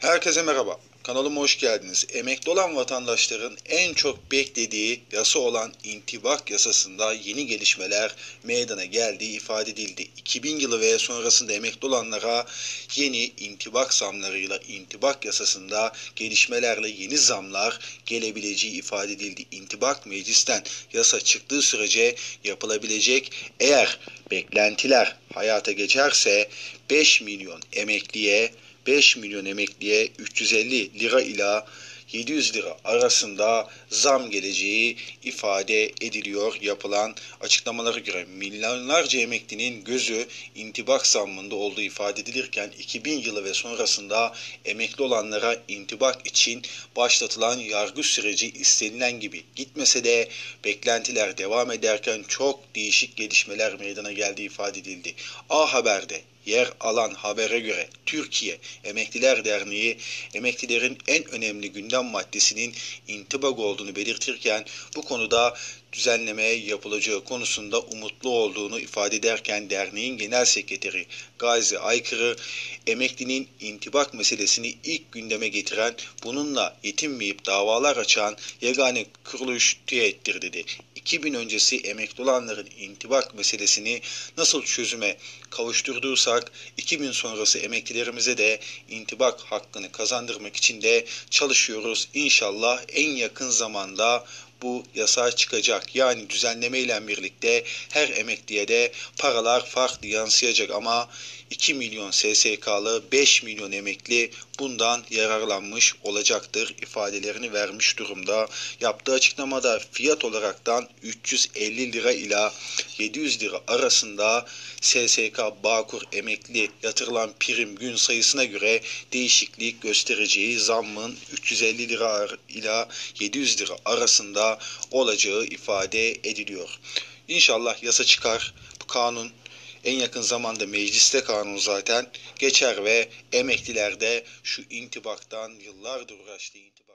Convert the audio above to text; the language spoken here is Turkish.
Herkese merhaba. Kanalıma hoş geldiniz. Emekli olan vatandaşların en çok beklediği yasa olan intibak yasasında yeni gelişmeler meydana geldiği ifade edildi. 2000 yılı ve sonrasında emekli olanlara yeni intibak zamlarıyla intibak yasasında gelişmelerle yeni zamlar gelebileceği ifade edildi. İntibak meclisten yasa çıktığı sürece yapılabilecek, eğer beklentiler hayata geçerse 5 milyon emekliye 5 milyon emekliye 350 lira ila 700 lira arasında zam geleceği ifade ediliyor. Yapılan açıklamalara göre milyonlarca emeklinin gözü intibak zammında olduğu ifade edilirken 2000 yılı ve sonrasında emekli olanlara intibak için başlatılan yargı süreci istenilen gibi gitmese de beklentiler devam ederken çok değişik gelişmeler meydana geldiği ifade edildi. A Haber'de yer alan habere göre Türkiye Emekliler Derneği emeklilerin en önemli gündem maddesinin intibak olduğunu belirtirken bu konuda düzenleme yapılacağı konusunda umutlu olduğunu ifade ederken derneğin genel sekreteri Gazi Aykırı emeklinin intibak meselesini ilk gündeme getiren, bununla yetinmeyip davalar açan yegane kuruluş TÜİK'tir dedi. 2000 öncesi emekli olanların intibak meselesini nasıl çözüme kavuşturduysak 2000 sonrası emeklilerimize de intibak hakkını kazandırmak için de çalışıyoruz. İnşallah en yakın zamanda bu yasa çıkacak. Yani düzenleme ile birlikte her emekliye de paralar farklı yansıyacak ama 2 milyon SSK'lı 5 milyon emekli bundan yararlanmış olacaktır ifadelerini vermiş durumda. Yaptığı açıklamada fiyat olaraktan 350 lira ila 700 lira arasında SSK Bağkur emekli yatırılan prim gün sayısına göre değişiklik göstereceği, zammın 350 lira ila 700 lira arasında olacağı ifade ediliyor. İnşallah yasa çıkar. Bu kanun en yakın zamanda mecliste kanun zaten geçer ve emekliler de şu intibaktan yıllardır uğraştığı intibak